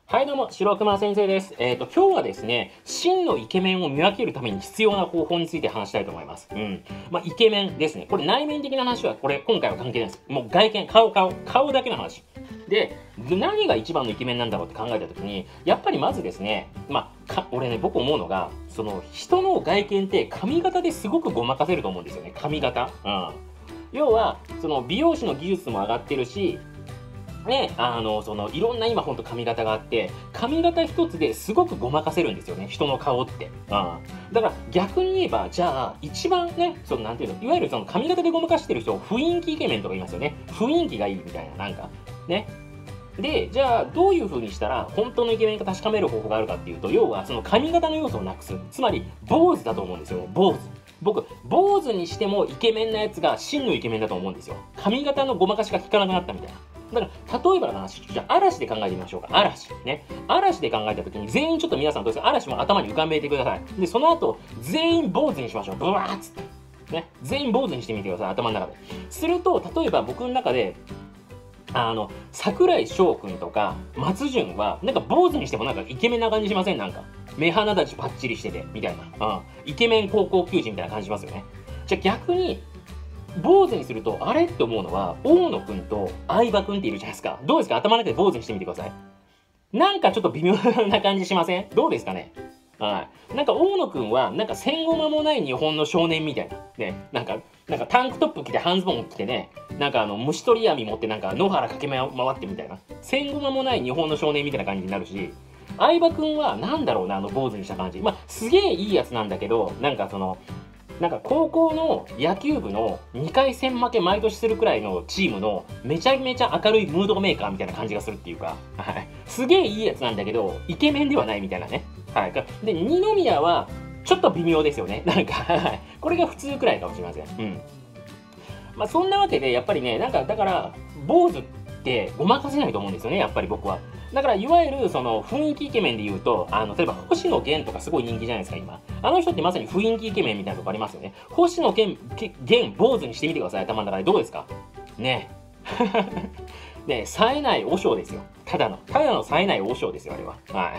はい、どうも、白熊先生です。今日はですね、真のイケメンを見分けるために必要な方法について話したいと思います。イケメンですね。これ内面的な話は、今回は関係ないです。もう外見、顔だけの話。で、何が一番のイケメンなんだろうって考えたときに、やっぱりまずですね、僕思うのが、人の外見って髪型ですごくごまかせると思うんですよね。髪型。要は、美容師の技術も上がってるし、ね、いろんな今ほんと髪型があって、髪型一つですごくごまかせるんですよね、人の顔って。だから逆に言えば、じゃあ、一番ね、なんていうの、いわゆる髪型でごまかしてる人を雰囲気イケメンとか言いますよね。雰囲気がいいみたいな、なんか。ね。で、じゃあ、どういう風にしたら、本当のイケメンか確かめる方法があるかっていうと、要は、その髪型の要素をなくす。つまり、坊主だと思うんですよね、坊主。僕、坊主にしてもイケメンなやつが真のイケメンだと思うんですよ。髪型のごまかしが効かなくなったみたいな。だから、例えばの話、じゃあ嵐で考えてみましょうか。嵐。ね。嵐で考えたときに、全員ちょっと皆さんどうですか、嵐も頭に浮かべてください。で、その後、全員坊主にしましょう。ブワーッつって。ね。全員坊主にしてみてください。頭の中で。すると、例えば僕の中で、櫻井翔くんとか、松潤は、なんか坊主にしてもなんかイケメンな感じしません？なんか。目鼻立ちパッチリしてて、みたいな。イケメン高校球児みたいな感じしますよね。じゃあ逆に、坊主にすると、あれって思うのは、大野くんと相葉くんっているじゃないですか。どうですか？頭の中で坊主にしてみてください。なんかちょっと微妙な感じしません？どうですかね？はい。なんか大野くんは、なんか戦後間もない日本の少年みたいな。ね。なんかタンクトップ着て半ズボン着てね、なんか虫取り網持ってなんか野原駆け回ってみたいな。戦後間もない日本の少年みたいな感じになるし、相葉くんはなんだろうな、坊主にした感じ。すげえいいやつなんだけど、なんか高校の野球部の2回戦負け毎年するくらいのチームのめちゃめちゃ明るいムードメーカーみたいな感じがするっていうか、はい。すげえいいやつなんだけど、イケメンではないみたいなね。はい。で、二宮はちょっと微妙ですよね。なんか、これが普通くらいかもしれません。そんなわけで、やっぱりね、だから、坊主ってごまかせないと思うんですよね、やっぱり僕は。だから、いわゆる、雰囲気イケメンで言うと、例えば、星野源とかすごい人気じゃないですか、今。あの人ってまさに雰囲気イケメンみたいなとこありますよね。星野源、坊主にしてみてください、頭の中で。どうですかねね、冴えない和尚ですよ。ただの冴えない和尚ですよ、あれは。はい。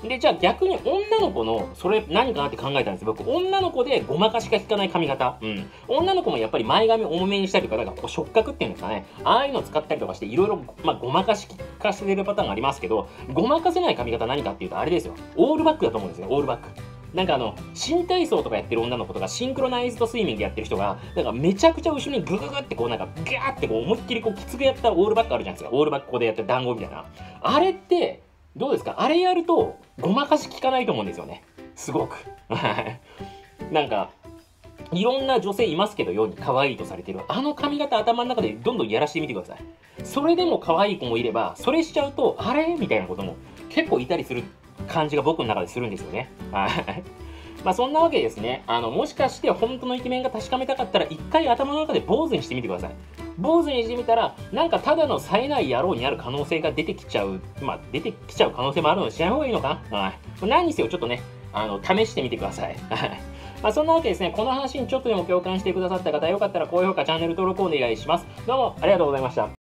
で、じゃあ逆に女の子の、それ何かなって考えたんですよ。僕、女の子でごまかしが効かない髪型。女の子もやっぱり前髪多めにしたりとか、なんか触覚っていうんですかね。ああいうの使ったりとかして、いろいろ、ごまかし化してるパターンがありますけど、ごまかせない髪型何かっていうと、あれですよ。オールバックだと思うんですよ、オールバック。なんか新体操とかやってる女の子とか、シンクロナイズドスイミングやってる人が、なんかめちゃくちゃ後ろにグググってこうなんか、ガーってこう思いっきりこうきつくやったオールバックあるじゃないですか。オールバックここでやってる団子みたいな。あれって、どうですか？あれやると、ごまかし効かないと思うんですよね。すごく。なんか、いろんな女性いますけど、世に可愛いとされてる。あの髪型頭の中でどんどんやらしてみてください。それでも可愛い子もいれば、それしちゃうと、あれみたいなことも結構いたりする感じが僕の中でするんですよね。はい。そんなわけですね。もしかして本当のイケメンが確かめたかったら、一回頭の中で坊主にしてみてください。坊主にしてみたら、なんかただの冴えない野郎になる可能性が出てきちゃう。出てきちゃう可能性もあるのでしない方がいいのかな。はい。何にせよちょっとね、試してみてください。そんなわけですね。この話にちょっとでも共感してくださった方、よかったら高評価、チャンネル登録お願いします。どうもありがとうございました。